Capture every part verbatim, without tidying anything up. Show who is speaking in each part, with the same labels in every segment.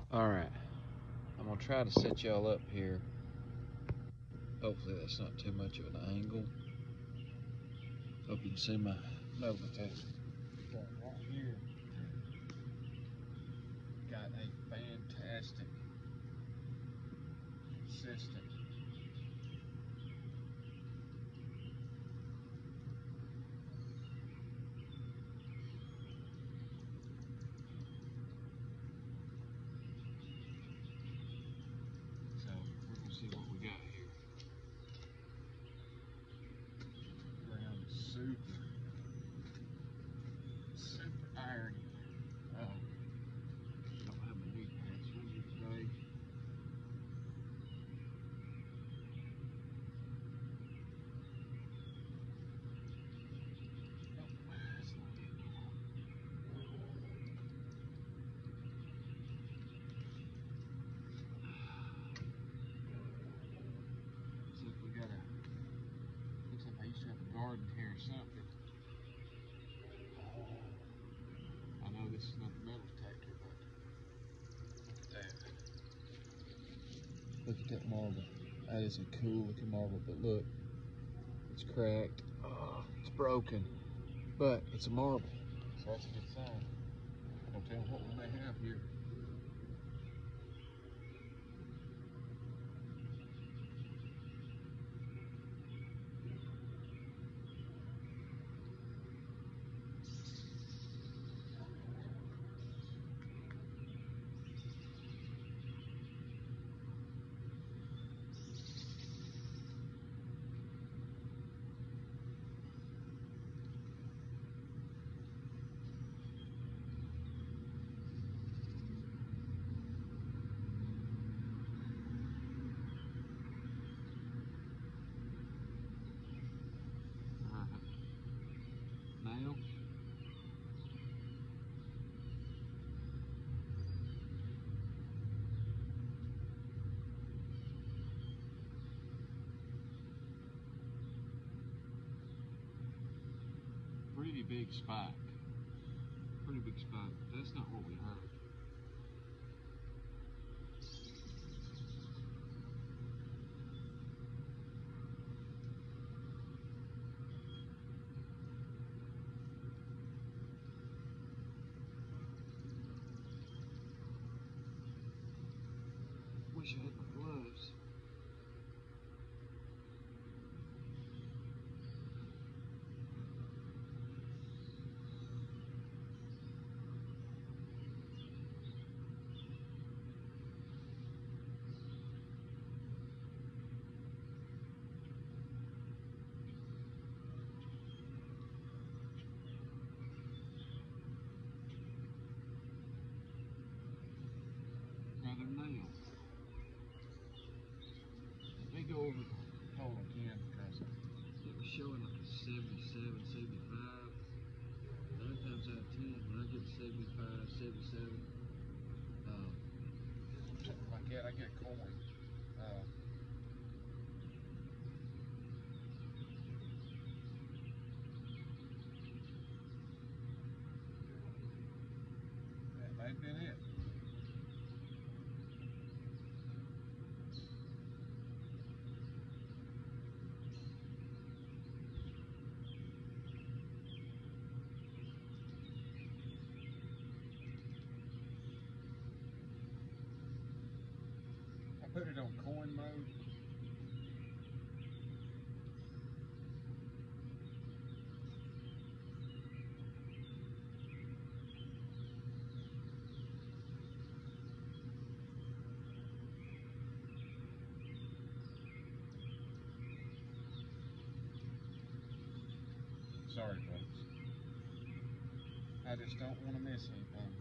Speaker 1: Alright, I'm going to try to set y'all up here. Hopefully that's not too much of an angle. Hope you can see my metal detector. Right here, got a fantastic consistent so we're going to see what we got here. Ground is super, super irony. Oh, don't have my knee pads with me today. Oh, that's not it. Looks like we got a, looks like I used to have a garden here or something. I know this is not the metal detector, but look at that. Look at that marble. That is a cool looking marble, but look, it's cracked. Oh, it's broken, but it's a marble, so that's a good sign. Don't tell what we may have here. Uh, nail. Pretty big spike. Pretty big spike. That's not what we heard. Wish I had my gloves. Another nail. Let me go over the hole again because it was showing like a seventy-seven, seventy-five. Nine times out of ten, when I get seventy-five, seventy-seven, um, something like that, I get a coin. Uh, that may have been it. I put it on coin mode. Sorry, folks. I just don't want to miss anything.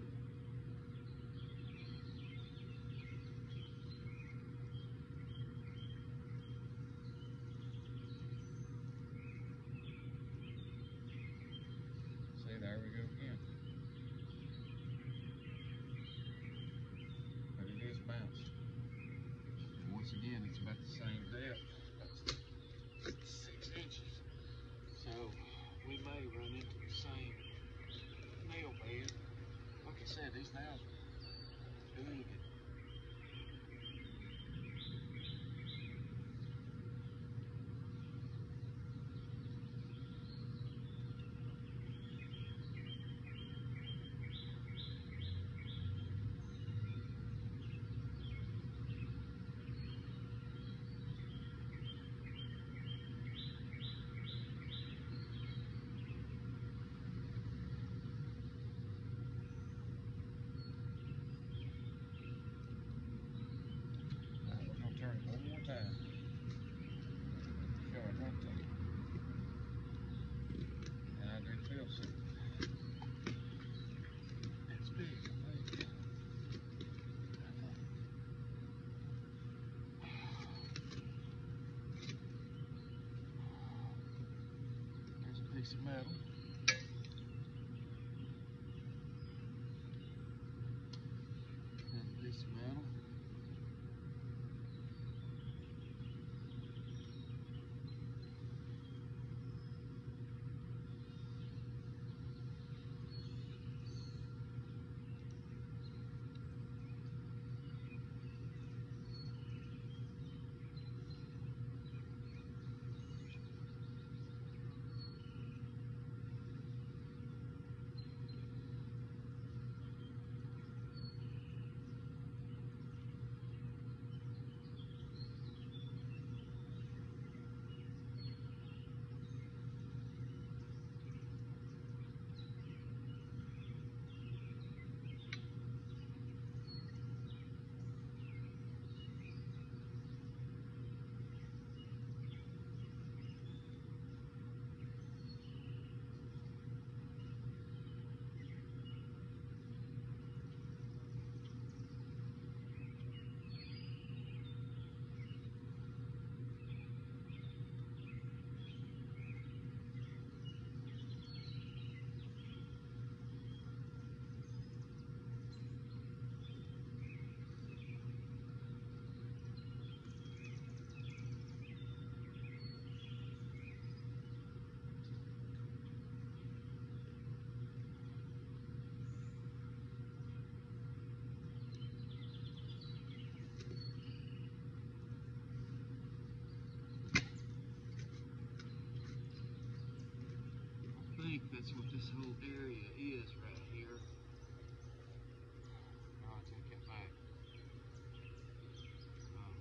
Speaker 1: See, there we go again. But it is bounced. And once again, it's about the same depth. That's six inches. So we may run into the same nail bed. Like I said, these nails are doing it. Turn it one more time. Show it one time. And I do feel something. It's big, I think. There's a piece of metal. There's a piece of metal. I think that's what this whole area is right here. Oh, I take it back. Um,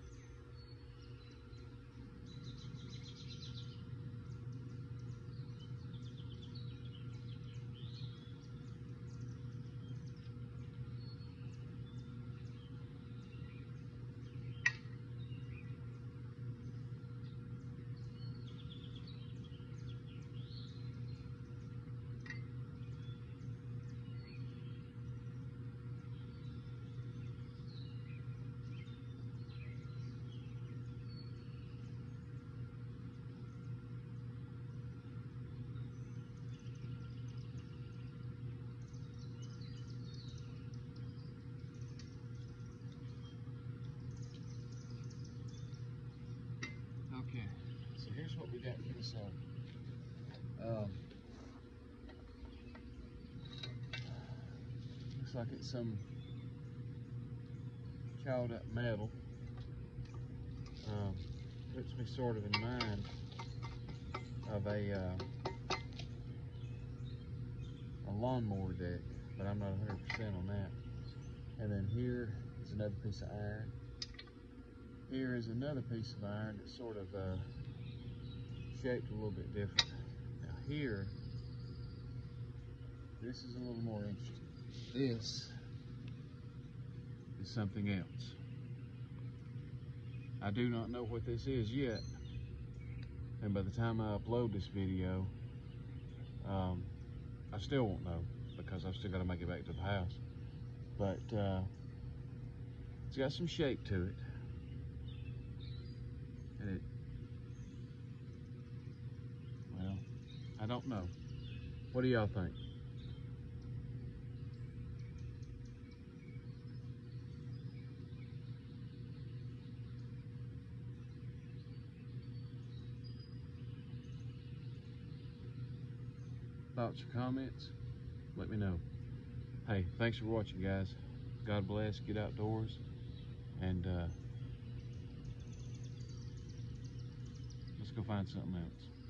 Speaker 1: Okay, so here's what we got for this on. Um, looks like it's some chowed up metal. Um, puts me sort of in mind of a uh, a lawnmower deck, but I'm not one hundred percent on that. And then here is another piece of iron. Here is another piece of iron that's sort of uh, shaped a little bit different. Now here, this is a little more interesting. This is something else. I do not know what this is yet, and by the time I upload this video, um, I still won't know because I've still got to make it back to the house. But uh, it's got some shape to it, and it, well, I don't know. What do y'all think? Thoughts or comments? Let me know. Hey, thanks for watching, guys.
Speaker 2: God bless. Get outdoors. And uh, let's go find something else.